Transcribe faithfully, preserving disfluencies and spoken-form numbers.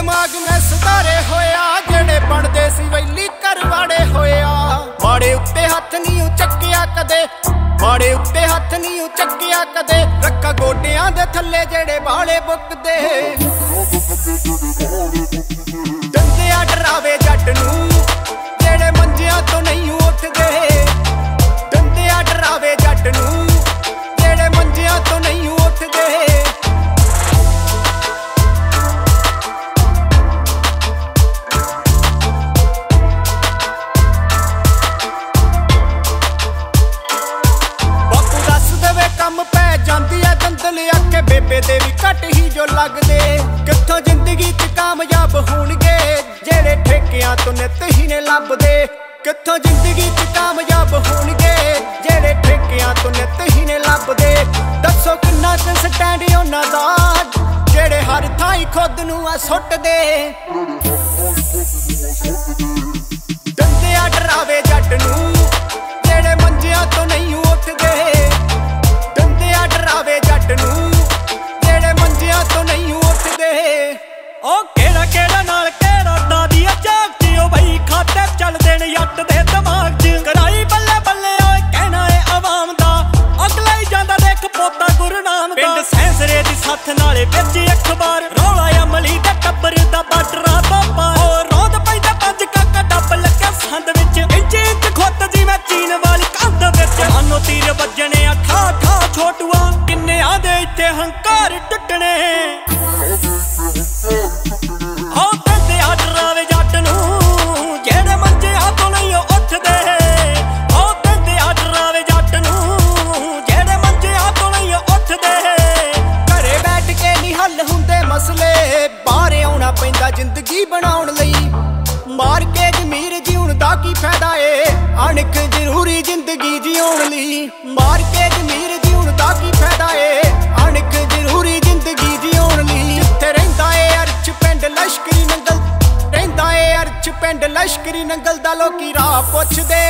दिमाग में सुधारे होया जेड़े बनदे सी वैली करवाड़े होया। माड़े उत्ते हथ नहीं चक्किया कदे, माड़े उत्ते हथ नहीं चक्किया कदे, रखा गोडियां दे थल्ले जेड़े बाले बुकदे। दंदिया डरावे जट नूं जेड़े मंजियां तो नहीं उठदे, दंदिया डरावे जट नूं जेड़े मंजियां तो नहीं उठदे। बेबे दे भी घट ही जो लगदे, कित्थों जिंदगी च कामयाब होणगे जेड़े ठेकियां तो नित ही ने लभदे। कित्थों जिंदगी च कामयाब होणगे जेड़े ठेकियां तो नित ही ने लभदे। दसो किन्ना क स्टैंड उन्हां दा जेड़े हर थाई खुद नूं आ सुटदे। दंदिया डरावे जट नूं जेड़े मंजियां तो नहीं उठदे, दंदिया डरावे जट नूं तो नहीं उठदे। ओ केड़ा केड़ा नाल केड़ा दादी जागती ओ बई खाते चलदे ने जट दे दिमाग च। कराई बल्ले बल्ले ओए कहना है अवाम दा, अगला ही जांदा देख पोता गुरनाम दा। पिंड सैंसरे दी सत्थ नाले विच अखबार, रौला अमली दे टब्बर दा बाडरां तो पार। ओ रोंद पैंदा पंज काका डब लगे संद विच, इंच इंच खुत जिवें चीन वाली कंध विच। मानो तीर वजने आ ठा ठा छोटुआ, किन्नियां दे इत्थे हंकार टुटने। जिंदगी बनाउण लई मार के जमीर जीउण दा की फायदा ए, अणख जरूरी जिंदगी जीउण लई। मार के जमीर जीउण दा की फायदा ए, अणख जरूरी जिंदगी जीउण लई। जिथे रहिंदा ए अर्च पिंड लश्करी नंगल, रहिंदा ए अर्च पिंड लश्करी नंगल दा लोकी राह पुछदे।